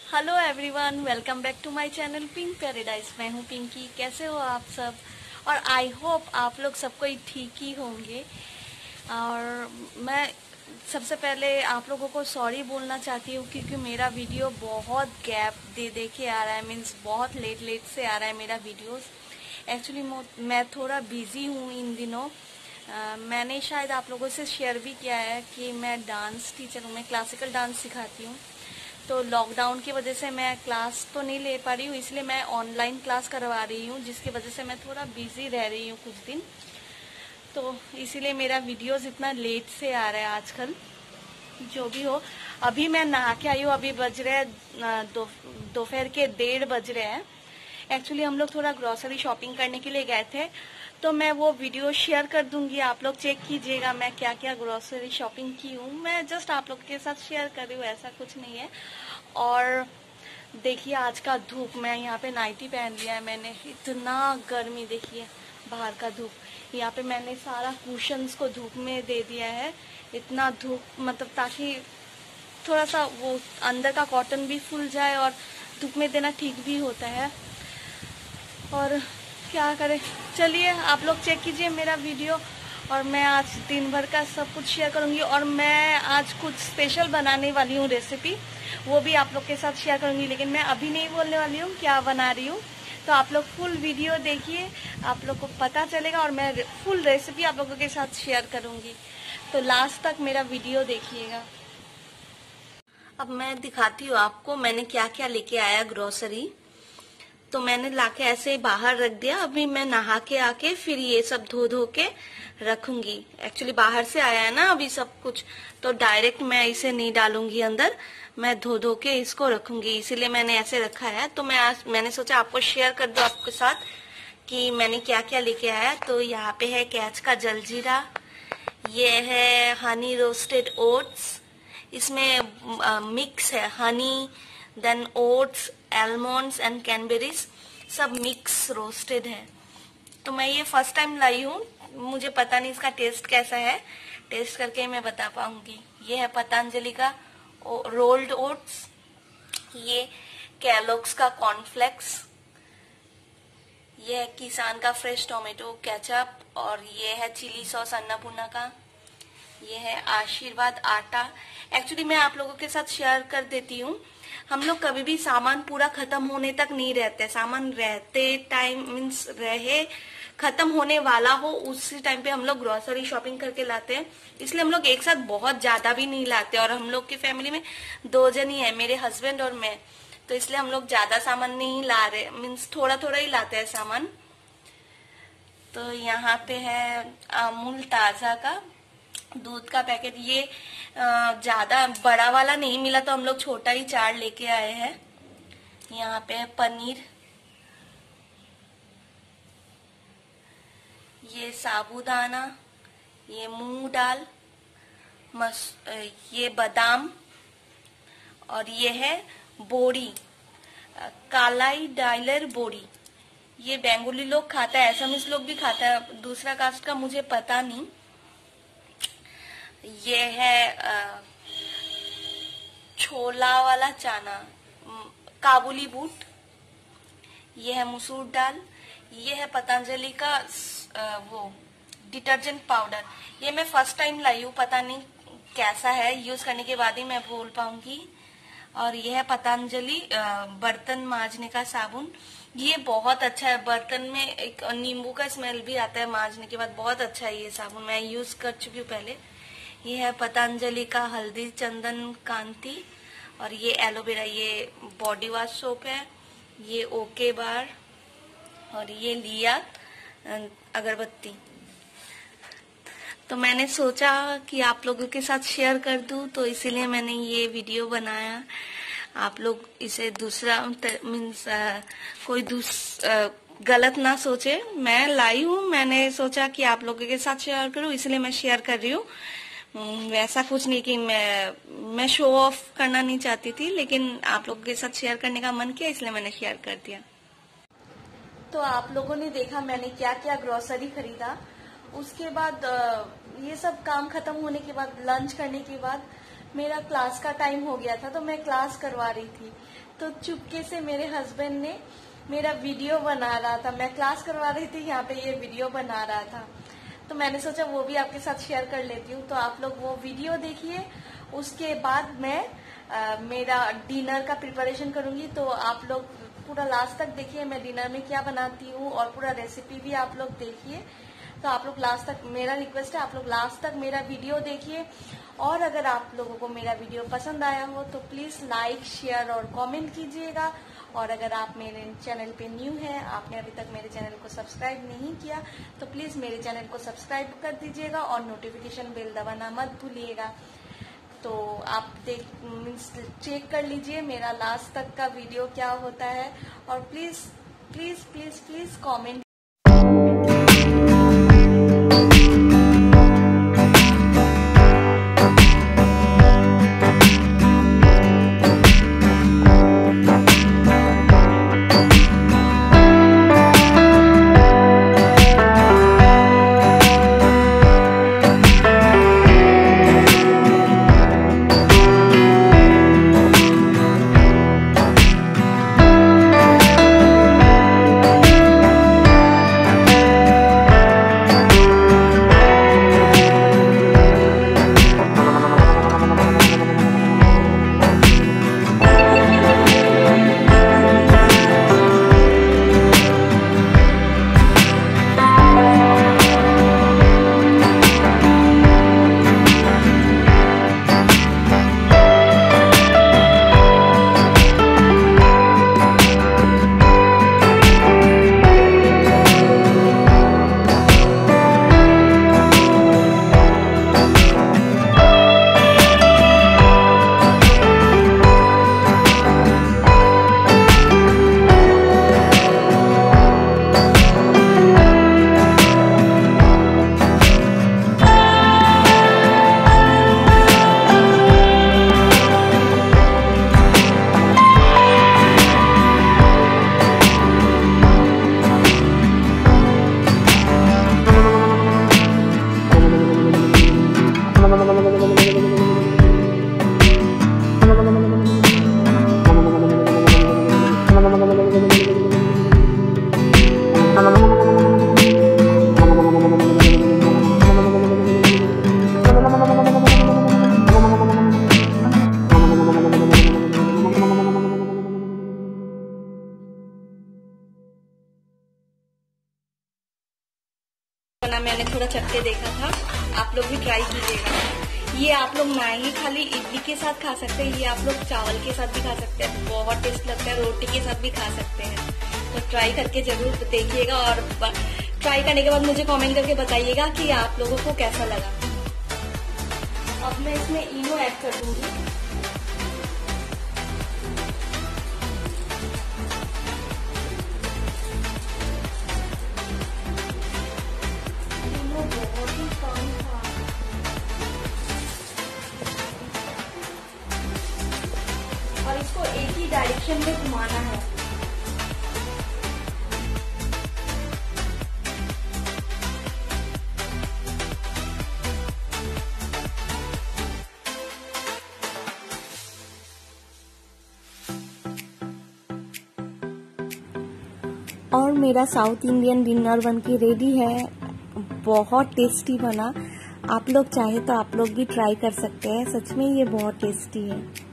Hello everyone, welcome back to my channel pink paradise. मैं हूँ पिंकी। कैसे हो आप सब? और आई होप आप लोग सब कोई ठीक ही होंगे। और मैं सबसे पहले आप लोगों को सॉरी बोलना चाहती हूँ क्योंकि मेरा वीडियो बहुत गैप दे दे के आ रहा है। मीन्स बहुत लेट से आ रहा है मेरा वीडियोस। एक्चुअली मैं थोड़ा बिजी हूँ इन दिनों। मैंने शायद आप लोगों से शेयर भी किया है कि मैं डांस टीचर हूँ, मैं क्लासिकल डांस सिखाती हूँ। तो लॉकडाउन की वजह से मैं क्लास तो नहीं ले पा रही हूँ, इसलिए मैं ऑनलाइन क्लास करवा रही हूँ, जिसकी वजह से मैं थोड़ा बिजी रह रही हूँ कुछ दिन। तो इसीलिए मेरा वीडियोस इतना लेट से आ रहा है आजकल। जो भी हो, अभी मैं नहा के आई हूँ। अभी बज रहे हैं दोपहर के 1:30 बज रहे हैं। एक्चुअली हम लोग थोड़ा ग्रोसरी शॉपिंग करने के लिए गए थे, तो मैं वो वीडियो शेयर कर दूंगी। आप लोग चेक कीजिएगा मैं क्या क्या ग्रोसरी शॉपिंग की हूँ। मैं जस्ट आप लोग के साथ शेयर कर रही हूँ, ऐसा कुछ नहीं है। और देखिए आज का धूप, मैं यहाँ पे नाइटी पहन लिया है मैंने। इतना गर्मी, देखिए बाहर का धूप। यहाँ पे मैंने सारा कुशन्स को धूप में दे दिया है। इतना धूप, मतलब ताकि थोड़ा सा वो अंदर का कॉटन भी फूल जाए, और धूप में देना ठीक भी होता है। और क्या करें, चलिए आप लोग चेक कीजिए मेरा वीडियो। और मैं आज दिन भर का सब कुछ शेयर करूंगी, और मैं आज कुछ स्पेशल बनाने वाली हूँ रेसिपी, वो भी आप लोग के साथ शेयर करूंगी। लेकिन मैं अभी नहीं बोलने वाली हूँ क्या बना रही हूँ। तो आप लोग फुल वीडियो देखिए, आप लोग को पता चलेगा, और मैं फुल रेसिपी आप लोगों के साथ शेयर करूंगी। तो लास्ट तक मेरा वीडियो देखिएगा। अब मैं दिखाती हूँ आपको मैंने क्या क्या लेके आया ग्रोसरी। तो मैंने लाके ऐसे ही बाहर रख दिया। अभी मैं नहा के आके फिर ये सब धो के रखूंगी। एक्चुअली बाहर से आया है ना अभी सब कुछ, तो डायरेक्ट मैं इसे नहीं डालूंगी अंदर, मैं धो के इसको रखूंगी, इसीलिए मैंने ऐसे रखा है। तो मैंने सोचा आपको शेयर कर दूं आपके साथ कि मैंने क्या क्या लेके आया। तो यहाँ पे है कैच का जलजीरा, ये है हनी रोस्टेड ओट्स, इसमें मिक्स है honey, then oats, almonds and cranberries, सब मिक्स रोस्टेड है। तो मैं ये फर्स्ट टाइम लाई हूँ, मुझे पता नहीं इसका टेस्ट कैसा है, टेस्ट करके मैं बता पाऊंगी। ये है पतंजलि का रोल्ड ओट्स, ये कैलोग्स का कॉर्नफ्लेक्स, ये है किसान का फ्रेश टोमेटो केचप, और ये है चिली सॉस अन्नपूर्णा का, ये है आशीर्वाद आटा। एक्चुअली मैं आप लोगों के साथ शेयर कर देती हूँ, हम लोग कभी भी सामान पूरा खत्म होने तक नहीं रहते। सामान रहते टाइम मीन्स रहे खत्म होने वाला हो उसी टाइम पे हम लोग ग्रोसरी शॉपिंग करके लाते हैं। इसलिए हम लोग एक साथ बहुत ज्यादा भी नहीं लाते, और हम लोग की फैमिली में 2 जन ही है, मेरे हस्बैंड और मैं। तो इसलिए हम लोग ज्यादा सामान नहीं ला रहे, मीन्स थोड़ा थोड़ा ही लाते हैं सामान। तो यहाँ पे है अमूल ताजा का दूध का पैकेट। ये ज्यादा बड़ा वाला नहीं मिला, तो हम लोग छोटा ही 4 लेके आए हैं। यहाँ पे है पनीर, ये साबूदाना, ये मूंग दाल, ये बादाम, और ये है बोरी, कालाई डायलर बोरी। ये बेंगोली लोग खाता है, असमीज लोग भी खाता है, दूसरा कास्ट का मुझे पता नहीं। ये है छोला वाला चना, काबुली बूट, ये है मसूर दाल, ये है पतंजलि का वो डिटर्जेंट पाउडर। ये मैं फर्स्ट टाइम लाई हूँ, पता नहीं कैसा है, यूज करने के बाद ही मैं बोल पाऊंगी। और ये है पतंजलि बर्तन मांजने का साबुन, ये बहुत अच्छा है। बर्तन में एक नींबू का स्मेल भी आता है मांजने के बाद, बहुत अच्छा है ये साबुन, मैं यूज कर चुकी हूँ पहले। ये है पतंजलि का हल्दी चंदन कांति, और ये एलोवेरा, ये बॉडी वॉश सोप है, ये ओके बार, और ये लिया अगरबत्ती। तो मैंने सोचा कि आप लोगों के साथ शेयर कर दूं, तो इसीलिए मैंने ये वीडियो बनाया। आप लोग इसे दूसरा मीन्स कोई गलत ना सोचे। मैं लाई हूँ, मैंने सोचा कि आप लोगों के साथ शेयर करूं, इसलिए मैं शेयर कर रही हूँ। वैसा कुछ नहीं कि मैं शो ऑफ करना नहीं चाहती थी, लेकिन आप लोगों के साथ शेयर करने का मन किया, इसलिए मैंने शेयर कर दिया। तो आप लोगों ने देखा मैंने क्या क्या ग्रोसरी खरीदा। उसके बाद ये सब काम खत्म होने के बाद, लंच करने के बाद मेरा क्लास का टाइम हो गया था, तो मैं क्लास करवा रही थी, तो चुपके से मेरे हस्बैंड ने मेरा वीडियो बना रहा था। मैं क्लास करवा रही थी, यहाँ पे ये वीडियो बना रहा था, तो मैंने सोचा वो भी आपके साथ शेयर कर लेती हूँ। तो आप लोग वो वीडियो देखिए, उसके बाद मैं मेरा डिनर का प्रिपरेशन करूंगी। तो आप लोग पूरा लास्ट तक देखिए, मैं डिनर में क्या बनाती हूँ, और पूरा रेसिपी भी आप लोग देखिए। तो आप लोग लास्ट तक, मेरा रिक्वेस्ट है आप लोग लास्ट तक मेरा वीडियो देखिए। और अगर आप लोगों को मेरा वीडियो पसंद आया हो तो प्लीज लाइक, शेयर और कमेंट कीजिएगा। और अगर आप मेरे चैनल पे न्यू हैं, आपने अभी तक मेरे चैनल को सब्सक्राइब नहीं किया, तो प्लीज मेरे चैनल को सब्सक्राइब कर दीजिएगा और नोटिफिकेशन बेल दबाना मत भूलिएगा। तो आप चेक कर लीजिए मेरा लास्ट तक का वीडियो क्या होता है, और please please please please comment. मैंने थोड़ा चटके देखा था, आप लोग भी ट्राई कीजिएगा। ये आप लोग मैगी खाली इडली के साथ खा सकते हैं, ये आप लोग चावल के साथ भी खा सकते हैं, बहुत टेस्ट लगता है, रोटी के साथ भी खा सकते हैं। तो ट्राई करके जरूर देखिएगा, और ट्राई करने के बाद मुझे कमेंट करके बताइएगा कि आप लोगों को कैसा लगा। अब मैं इसमें इनो ऐड कर दूंगी। और इसको एक ही डायरेक्शन में घुमाना है। और मेरा साउथ इंडियन डिनर बनके रेडी है, बहुत टेस्टी बना। आप लोग चाहे तो आप लोग भी ट्राई कर सकते हैं, सच में ये बहुत टेस्टी है।